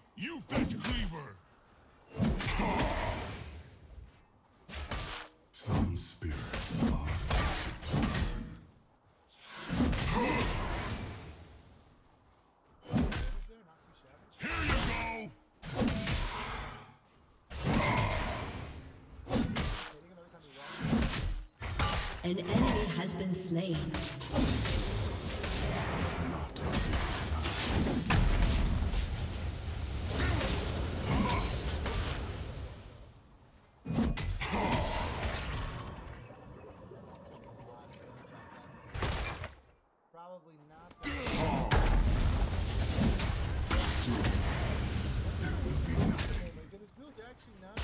You fetch Cleaver! Some spirits are fated to burn. Here you go! An enemy has been slain. It's not this time. Probably not. There will be nothing. My goodness, build actually not.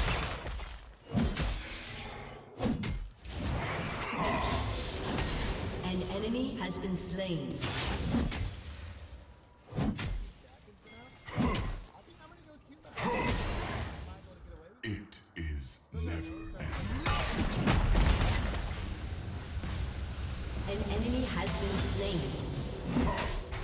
An enemy has been slain. It is never ending. An enemy has been slain.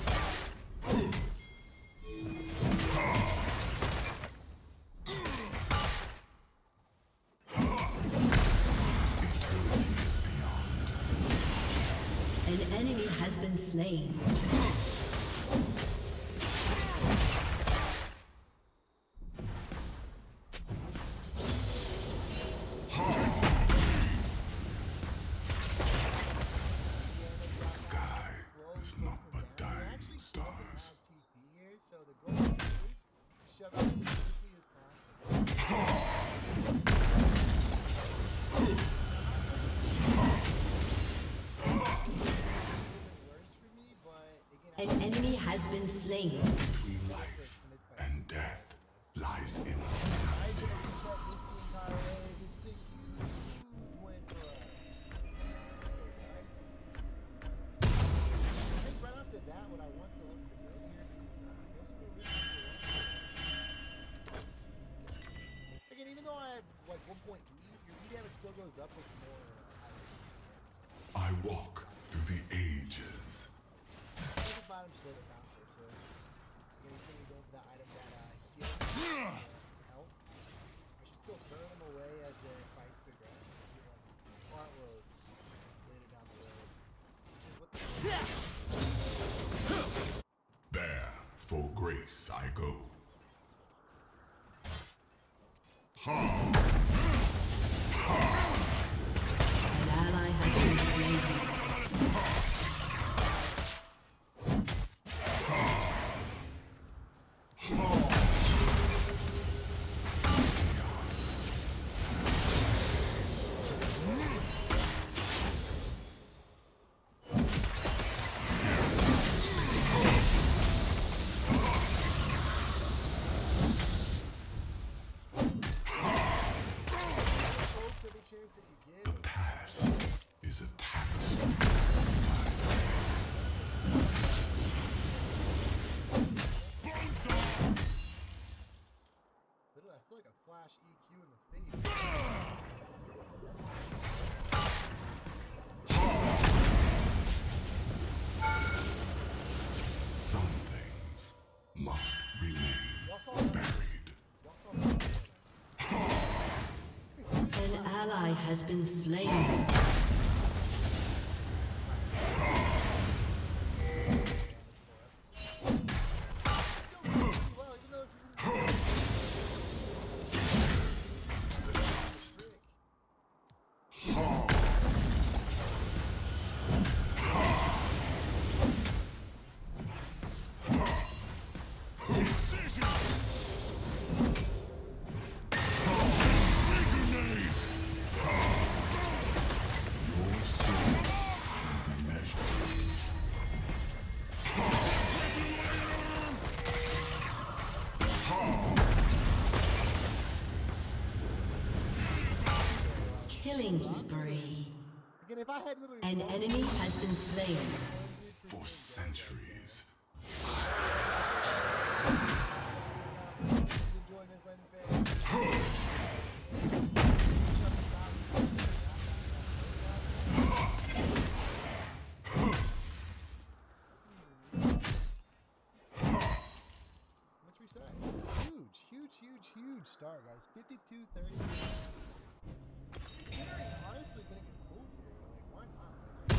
Eternity is beyond. An enemy has been slain. The sky is not but dying stars. So the goal is shove out as quickly as possible. Worse for me, but again, An enemy has been slain. Between life and death lies I immortality. did reset this the entire way. This is a huge win for us. I think right after that, what I want to look to build here is again, even though I have like 1.3, your E damage still goes up with more items. I walk through the ages. There's a bottom shit at faster, so again, you can go for that item that heals health. I should still burn them away as the fights progress. Cartloads later down the road. Which is what the There, for grace I go. Ha! An ally has been slain. chance that you get. The past is attacked. Literally, I feel like a flash EQ in the face. Some things must remain buried. An ally has been slain. To the dust. Your soul will be measured. Killing spree. Again, if I had literally An enemy has been slain. For centuries. enjoying this letting fans. Let's reset. huge start, guys. 52-30. Considering honestly getting a move here, like why not?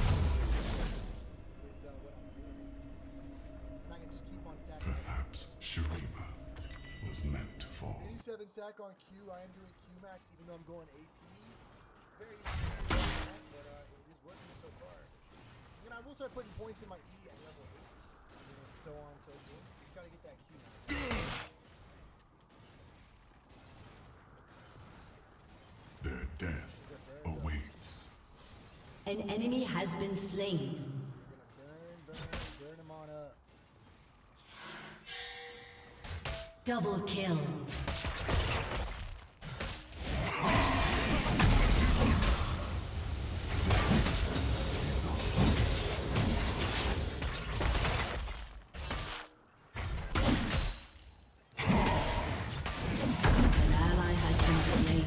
With what I'm doing, and I can just keep on stacking. Perhaps Shurima was meant to fall. 87 stack on Q. I am doing Q max, even though I'm going AP. Very easy to do that, but it is working so far. And I will start putting points in my E at level 8, and so on and so forth. Just gotta get that Q max. Their death awaits. An enemy has been slain. We're gonna burn them on up. Double kill. An ally has been slain.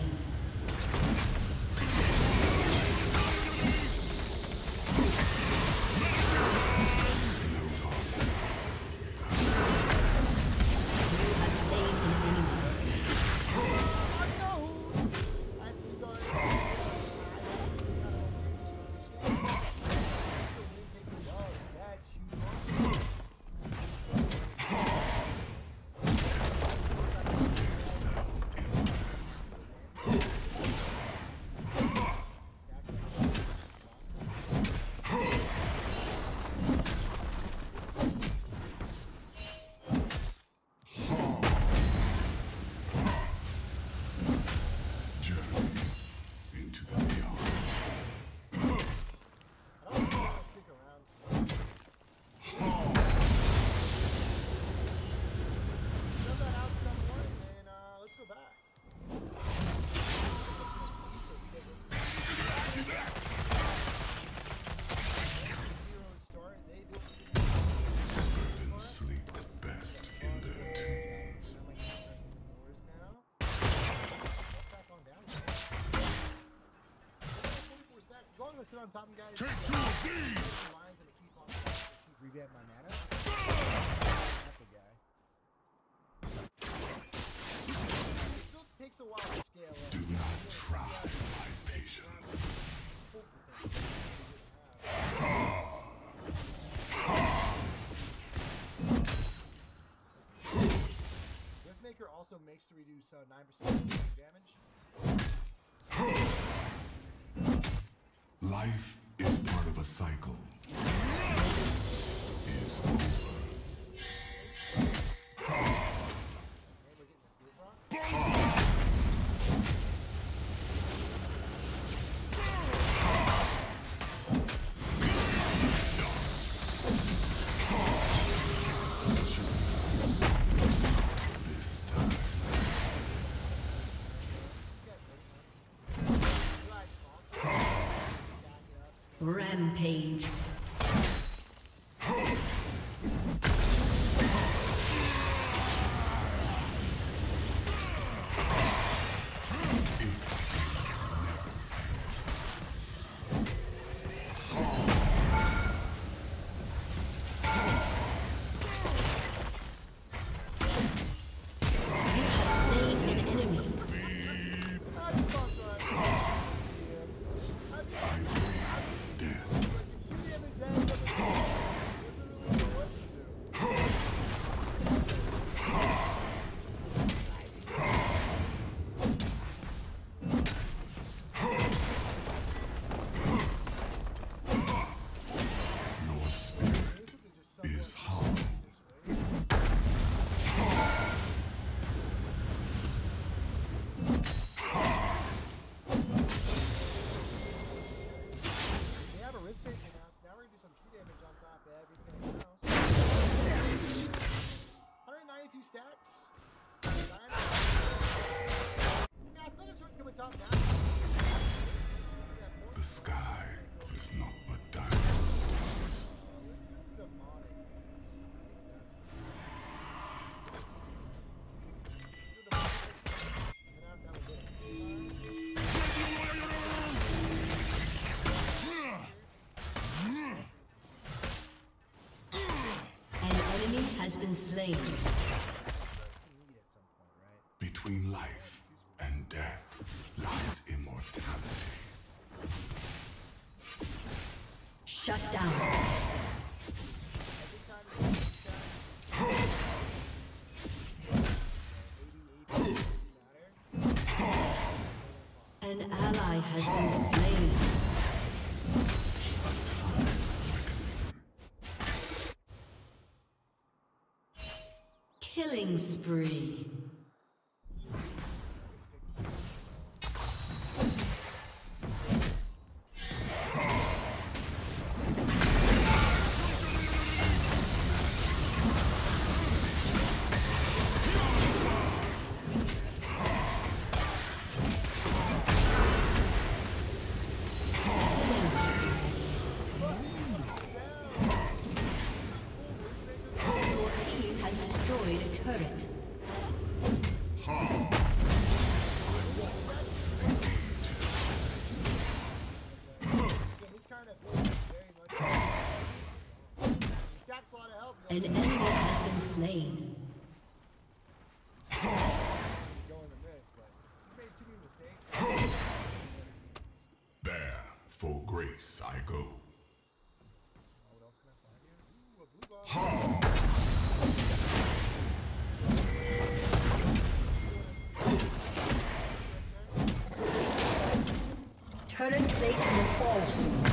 Sit on top of guys. Take two of these! Lines and keep on keep revamp my mana. That's the guy. It still takes a while to scale up. Do not try my patience. Riftmaker also makes to reduce 9% damage. Life is part of a cycle. Is over. Rampage. The sky is not but diamond stars. An enemy has been slain. Between Between life and death lies immortality. Shut down. An ally has been slain. Killing spree. An enemy has been slain. There, for grace I go. Turret plate will fall soon.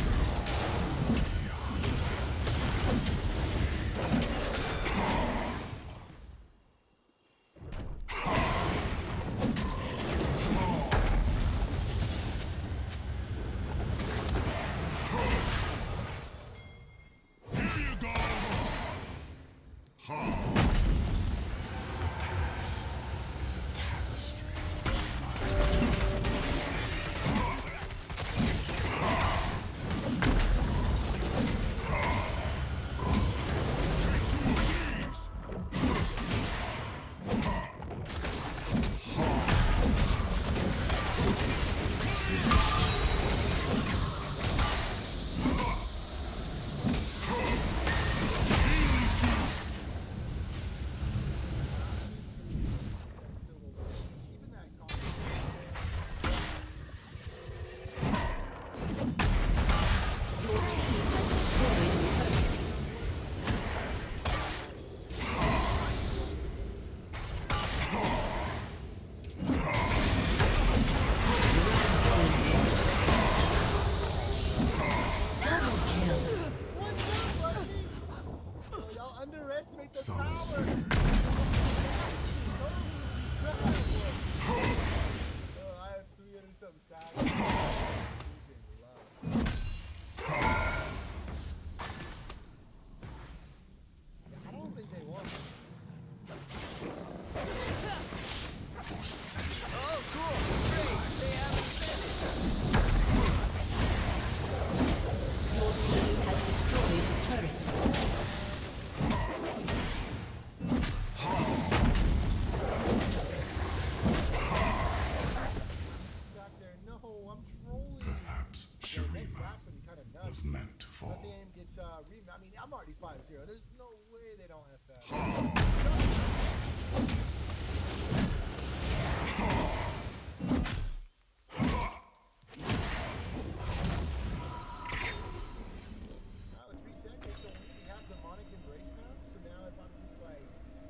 Was meant to fall. I mean, I'm already 5-0. There's no way they don't have that. It's reset. So we have demonic embrace now. So now if I'm just like,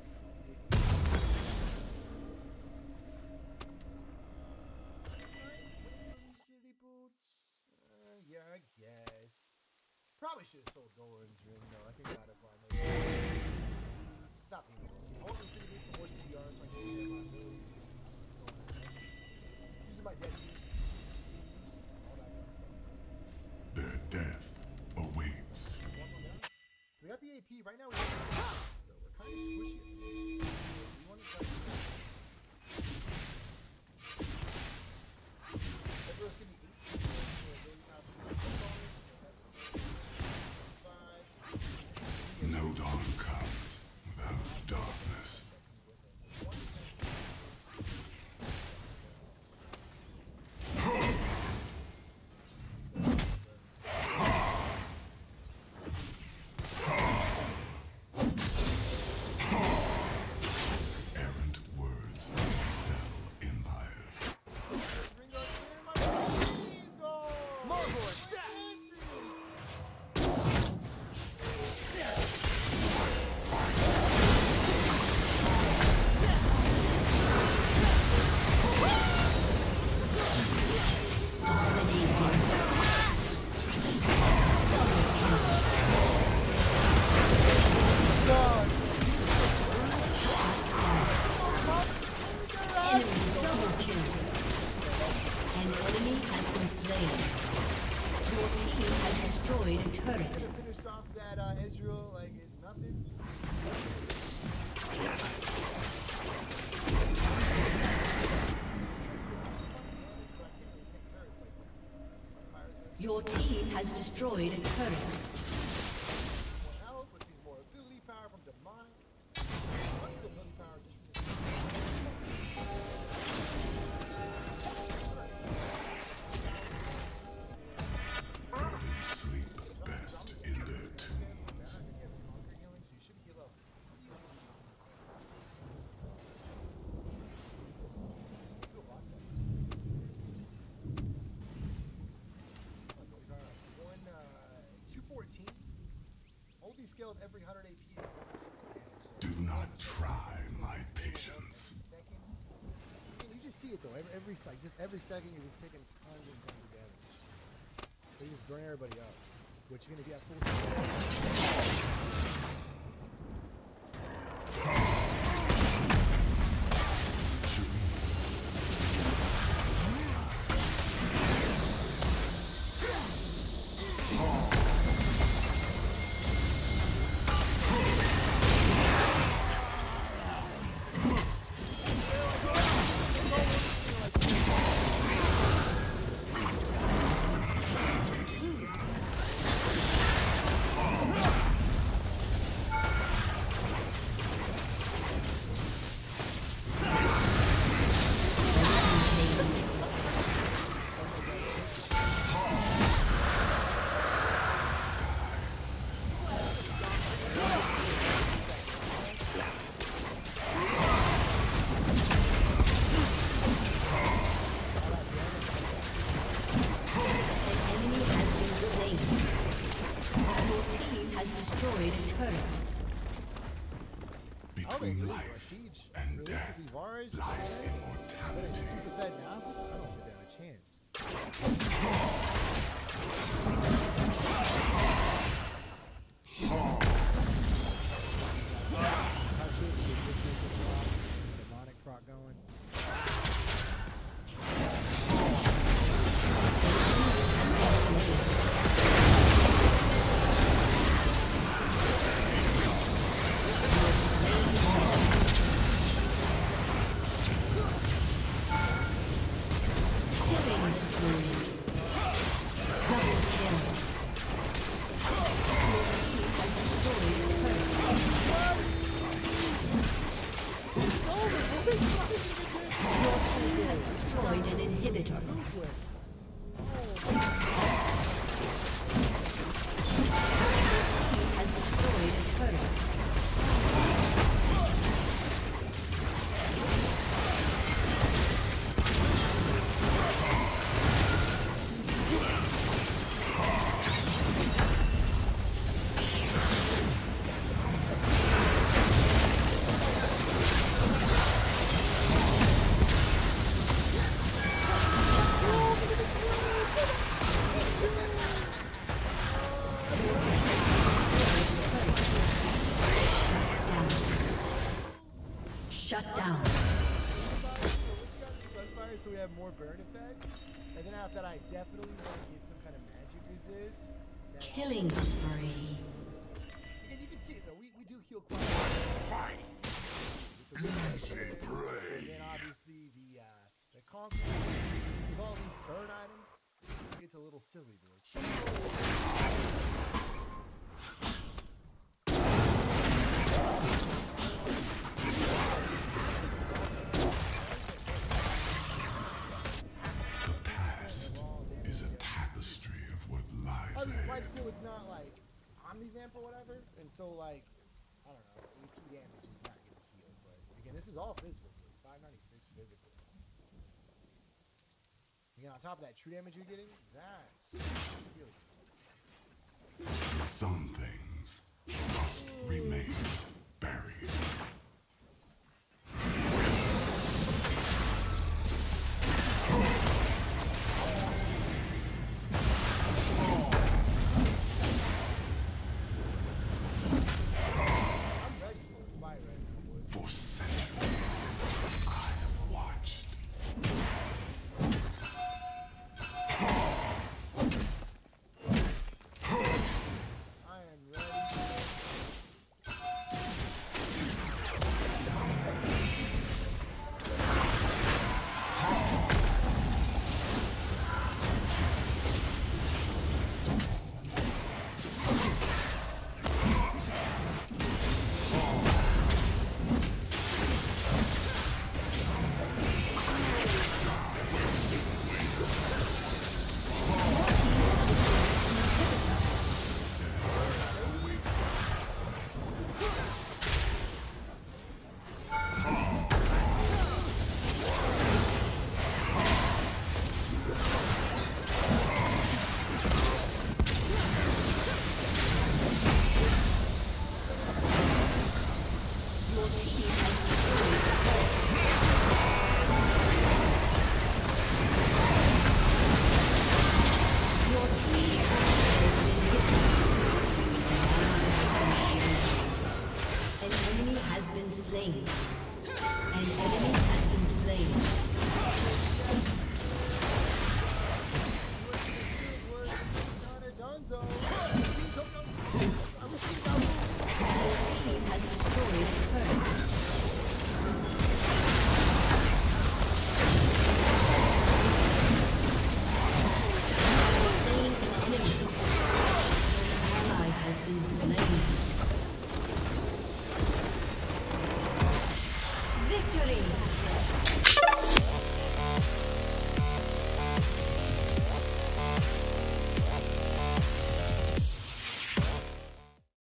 city boots. Yeah, I guess. Probably should have sold Golan's room though. I think that'd have probably made it. Stop being salty. I want to see the more CDR so I can get my abilities. Using my dead use. All that kind of stuff. Their death awaits. So we got the AP. Right now we're kind of squishy. We want to try to everyone's gonna be 18. No dawn comes without darkness. happen. Your team has destroyed a turret. More health, which means more ability power from demonic. Bunch of ability power just from Burden sleep best in their tombs. conquer healing, so you should heal up. Let's go box up. Going 214. Multi-scaled every 100 AP. Do not try my patience. Seconds. And you just see it though. Every second you're just taking tons and tons of damage. They just burn everybody up. Which you're gonna be at full speed. destroyed a turret. Between life and death lies immortality. Super fed now? I don't think they have a chance. Demonic proc going. Has destroyed an inhibitor. Has destroyed a turret. Shut down. Sunfire, so we have more burn effect. And then after that, I definitely want to get some kind of magic resist. Killing spree. Because you can see it though, we do heal quite a bit. Fight! Easy prey! And then obviously the constant with all these burn items, it's a little silly, dude. The past is a tapestry of what lies I mean, ahead. life steal, it's not like omnivamp or whatever, and so like, I don't know, AP damage is not getting healed, but again, this is all physical, dude. 596 physical. Again, on top of that true damage you're getting, that's really good. Some things must remain buried. I'm ready for it. Quite ready for it. For centuries, I have watched. I am ready. enemy has been slain. An enemy has been slain. He has destroyed a turret. Slain an enemy. An ally has been slain. Victory!